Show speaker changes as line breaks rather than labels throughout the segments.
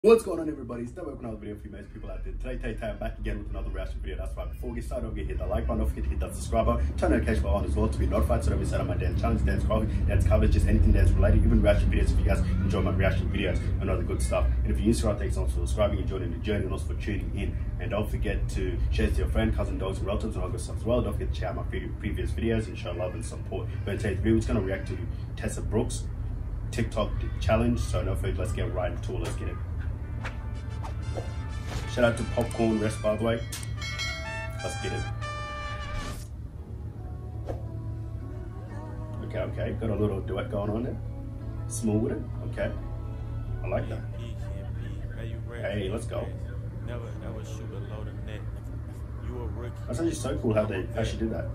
What's going on, everybody? It's welcome to another video for you most people out there. Today I'm back again with another reaction video. That's right. Before we get started, don't forget to hit that like button, don't forget to hit that subscribe button, turn notification bell on as well to be notified so don't miss out on my dance challenge, dance coffee, dance covers, just anything dance related, even reaction videos if you guys enjoy my reaction videos and other good stuff. And if you're new to our thanks for subscribing and joining the journey and also for tuning in. And don't forget to share to your friend, cousin, dogs, and relatives and all good stuff as well. Don't forget to check out my previous videos and show love and support. But in today's video, we're going to react to Tessa Brooks TikTok challenge. So no further, let's get right into it. Let's get it. Shout out to Popcorn Rest, by the way. Let's get it. Okay. Got a little duet going on there. Smooth with it. Okay. I like that. Hey, let's go. That's actually so cool how they actually did that.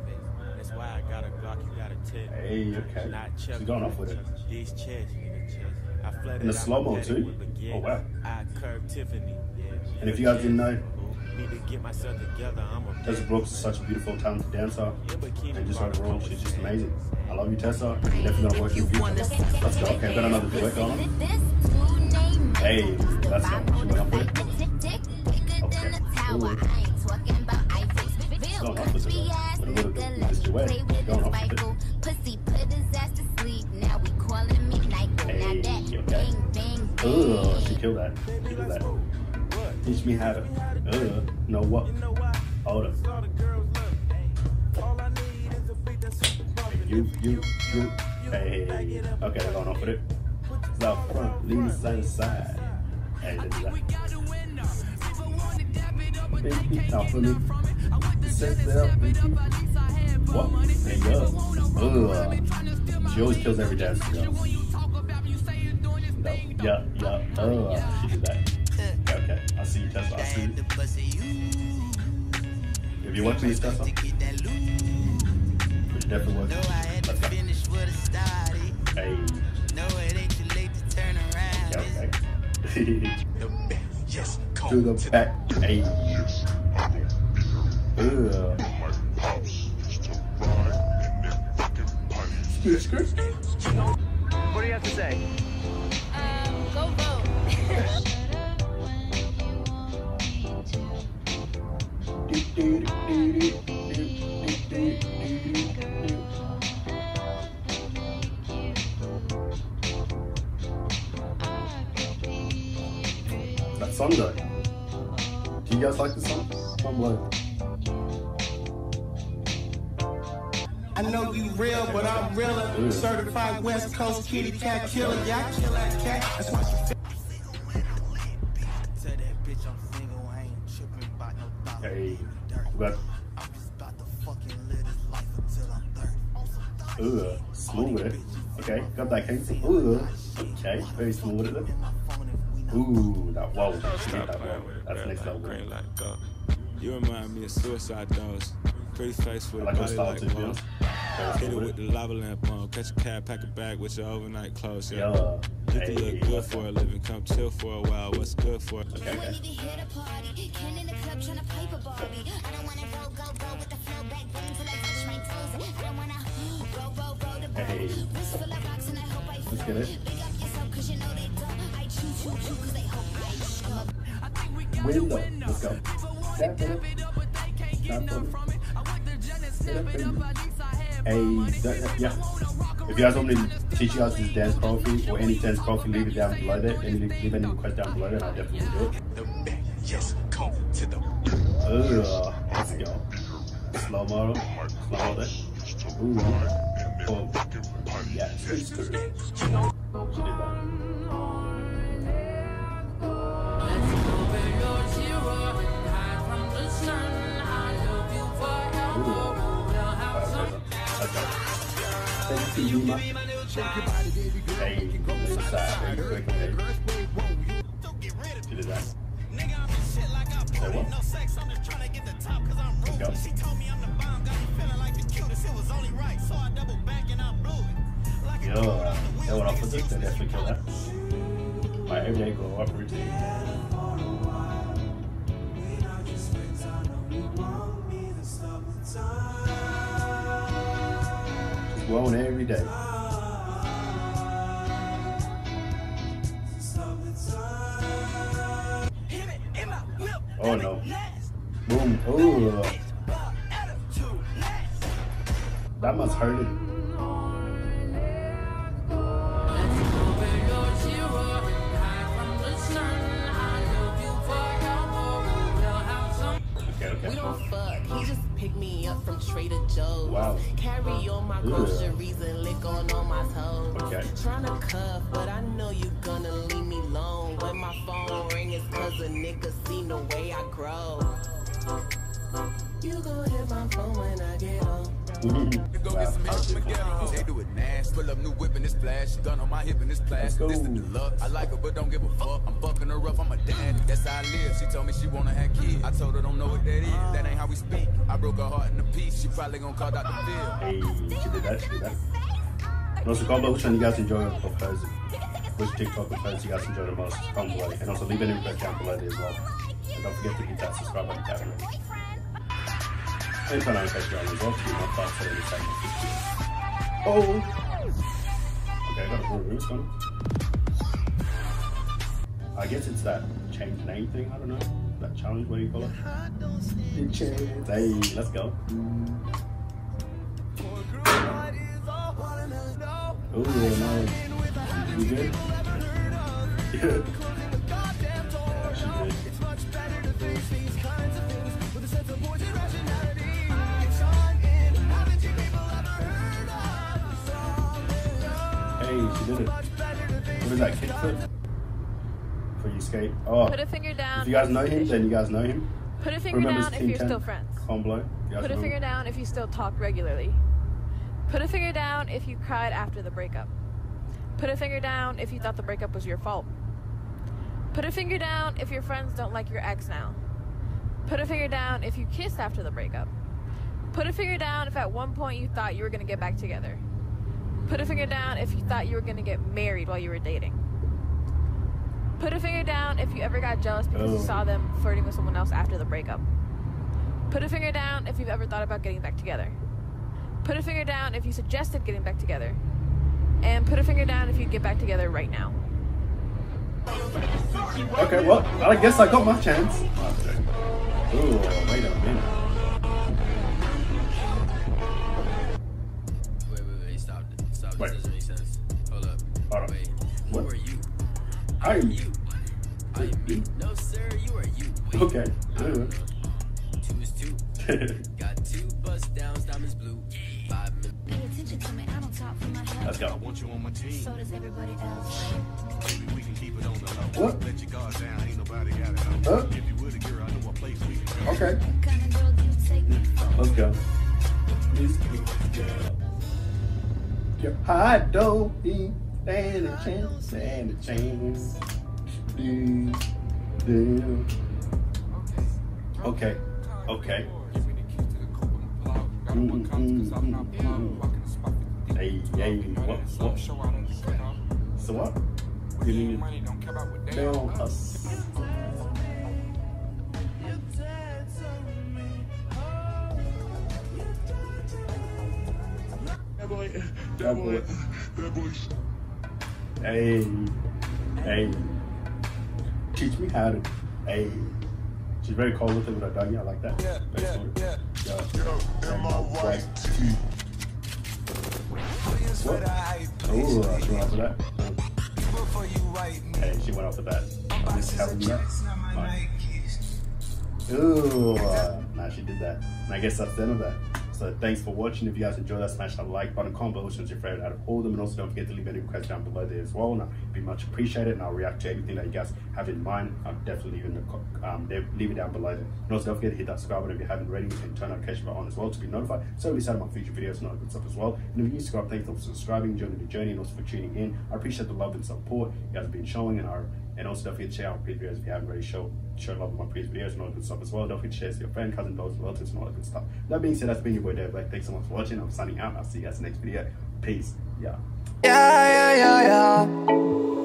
Hey, okay. She's going off with it. In the slow-mo too. Oh wow. And if you guys didn't know, Tessa Brooks is such a beautiful, talented dancer, and just overall, she's just amazing. I love you, Tessa. You're definitely gonna work in the future. Let's go. Okay, got another duet going on. Hey, let's go. She went up with it. Okay. Ooh. She's going off with it. With a little bit of this duet. She's going off with it. Hey, okay. Ooh, she killed that. She killed that. Teach me how to know what. Hold up. You. Hey. Okay, they're going off with it. It's out front, lean side to side. Hey, let's do that. Baby, talk for me. Set it up, baby. What? There you go. She always kills every dance she does. Yeah. She did that. Okay. I see you, Tessa. I see you. If you want to use Tessa, which definitely works. Let's go. Hey. Okay. To the back. Hey. Skirt.
What do you have to say?
Go vote.
That song though. Do you guys like the song? I'm like,
I know you real, but I'm realer. Certified West Coast kitty cat killer. Yeah, I kill that cat. That's why she
hey, but smooth with it. Okay, got that king. Okay, very smooth with it. That wow, she did that wow. That's next level.
You remind me of Suicide Dogs. Pretty face with a body like Paul. Hit it with the lava lamp on. Catch a cab, pack a bag with your overnight clothes. Yeah. You can look good for a living. Come chill for a while. What's good for it?
Okay. Hey. Let's get it. Window. Let's go. Tap it. Hey, yeah. If you guys want me to teach you guys this dance choreography or any dance choreography, leave it down below there. Leave any request down below there, and I'll definitely do it. Let's go. Slow mo there. Ooh. Oh. Yeah, skirt. She did that. Thank you, Yuma. Hey, this side, baby. She did that. Say what? Let's go. They went off with it. They definitely killed that. My everyday glow up routine. Glowing every day. Oh no. Boom. Oh. That must hurt it.
We don't fuck. He just picked me up from Trader Joe's.
Wow.
Carry on my groceries and lick on all my toes.
Okay.
Tryna cuff, but I know you gonna leave me alone. When my phone ring, it's cause a nigga seen the way I grow. You gon' hit my phone when I get home.
Wow.
They do it nasty. Pull up new whip in this flash. Gun on my hip in this plastic. This is the love. I like her, but don't give a fuck. I'm fucking her up. I'm a dad. That's how I live. She told me she wanna have kids. I told her don't know what that is. That ain't how we speak. I broke her heart in a piece. She probably gonna call Dr. Phil.
Hey, she did that. She did that. And also, comment below which one you guys enjoy of hers. Which TikTok of hers you guys enjoy the most. Comment below. And also leave an input down below there as well. And don't forget to hit that subscribe button if you haven't already. And turn on notifications as well to be notified for any time. Oh! Okay, I got a roots coming. I guess it's that change name thing, I don't know. That challenge, what do you call it? The change. Hey, let's go. Oh, nice. You good? Yeah. Yeah, she good. Hey, she did it. What is that, kickflip? For you skate? Oh,
Put a finger down.
if you guys know him, then you guys know him.
Put a finger
Remember
down if
King
you're
10?
still friends.
Comment below. You guys
Put a
know
finger
him?
down if you still talk regularly. Put a finger down if you cried after the breakup. Put a finger down if you thought the breakup was your fault. Put a finger down if your friends don't like your ex now. Put a finger down if you kissed after the breakup. Put a finger down if at one point you thought you were going to get back together. Put a finger down if you thought you were going to get married while you were dating. Put a finger down if you ever got jealous because you saw them flirting with someone else after the breakup. Put a finger down if you've ever thought about getting back together. Put a finger down if you suggested getting back together. And put a finger down if you get back together right now.
Okay, well, I guess I got my chance. Ooh, wait a minute.
Wait, stop. Stop.
Wait.
This doesn't make sense. Hold up.
Hold up.
Wait.
What?
Who are you?
I am you.
I am me. No, sir, you are you. Wait.
Okay.
Two is two. Got 2 bust downs, diamonds blue. 5 minutes.
Pay attention to me, I don't talk for my head.
Let's go.
Want you on my team.
So does everybody else.
Maybe we can keep it on the low.
What?
Let your guard down, ain't nobody got it on.
Huh?
If you would a girl, I know a place we can go.
Okay.
What kind of girl do you take me for?
Let's go. Your high don't be stand a chance, stand a chance. Okay. Okay. Hey, what? So what? You need to us. That boy. Hey. Teach me how to. Hey. She's very cold with it with her doggy. I like that. Yeah. Am I right? What? Oh, she went off of that. Hey, she went off of that. I'm just telling you that. Ooh, nah, she did that. And I guess that's the end of that. So thanks for watching. If you guys enjoyed that, smash that like button, comment below which one's your favorite out of all of them, and also don't forget to leave any requests down below there as well. And I'll be much appreciated, and I'll react to anything that you guys have in mind. I'll definitely leave it down below there. And also don't forget to hit that subscribe button if you haven't already, and turn notification bell on as well to be notified. So we start my future videos and all that good stuff as well. And if you subscribe, thanks for subscribing, joining the journey, and also for tuning in. I appreciate the love and support you guys have been showing, and also don't forget to share our previous videos if you haven't already show love with my previous videos and all that good stuff as well. Don't forget to share to your friend, cousin, dogs, relatives, and all that good stuff. That being said, that's been your boy Dave Black. Thanks so much for watching. I'm signing out, and I'll see you guys in the next video. Peace. Yeah.
Yeah.